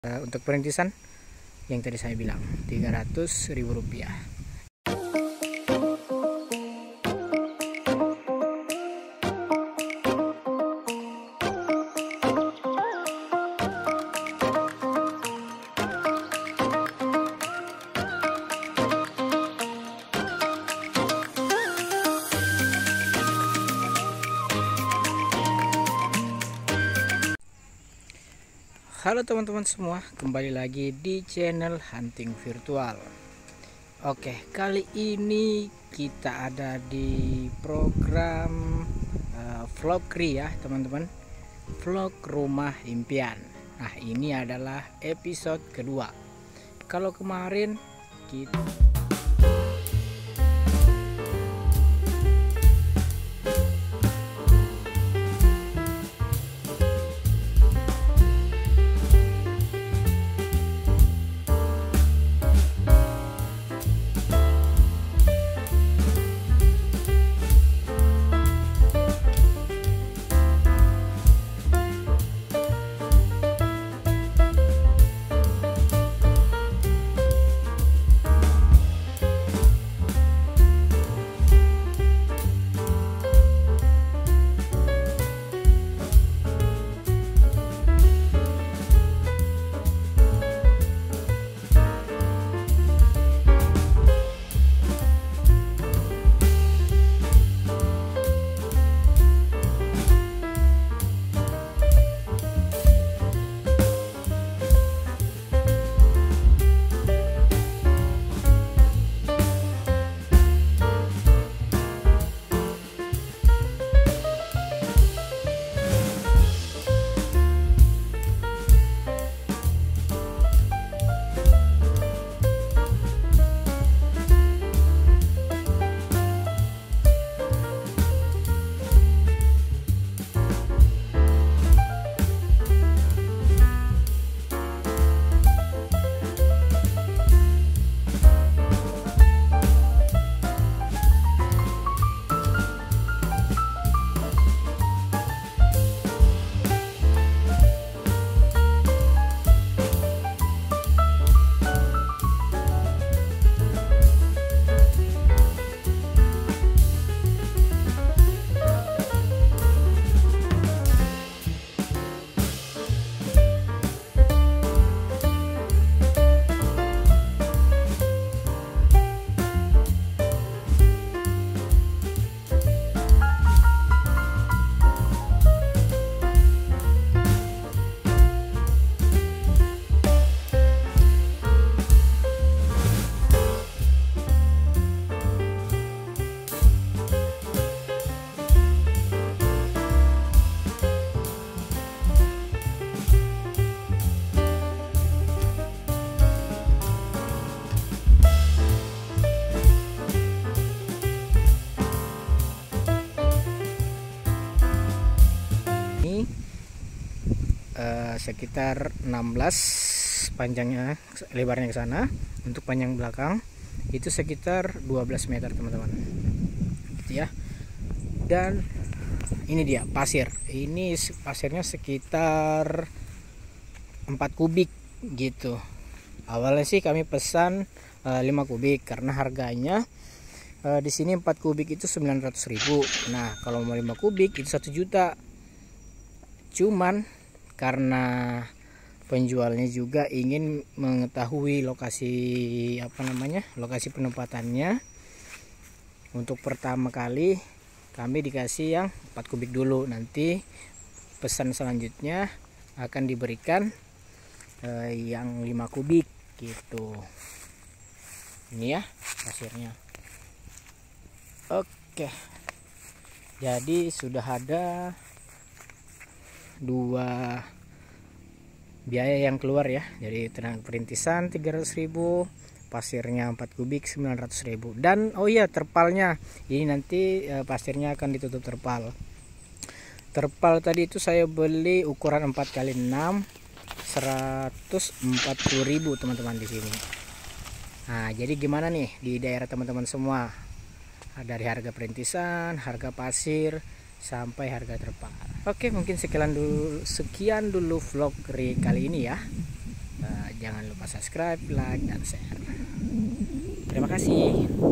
Untuk perintisan yang tadi saya bilang Rp300.000. Halo teman-teman semua, kembali lagi di channel Hunting Virtual. Oke, kali ini kita ada di program vlog ya teman-teman, vlog rumah impian. Nah, ini adalah episode kedua. Kalau kemarin kita sekitar 16 panjangnya, lebarnya ke sana. Untuk panjang belakang itu sekitar 12 meter teman-teman, gitu ya. Dan ini dia pasir, ini pasirnya sekitar 4 kubik gitu. Awalnya sih kami pesan 5 kubik karena harganya di sini 4 kubik itu 900.000. Nah, kalau mau 5 kubik itu 1 juta. Cuman karena penjualnya juga ingin mengetahui lokasi lokasi penempatannya, untuk pertama kali kami dikasih yang 4 kubik dulu. Nanti pesan selanjutnya akan diberikan yang 5 kubik gitu. Ini ya pasirnya. Oke, jadi sudah ada 2 biaya yang keluar ya. Jadi tenaga perintisan 300.000, pasirnya 4 kubik 900.000. Dan oh iya, terpalnya ini nanti pasirnya akan ditutup terpal. Terpal tadi itu saya beli ukuran 4x6 140.000 teman-teman di sini. Nah, jadi gimana nih di daerah teman-teman semua? Dari harga perintisan, harga pasir, sampai harga terpal. Oke, mungkin sekian dulu vlog kali ini ya. Jangan lupa subscribe, like, dan share. Terima kasih.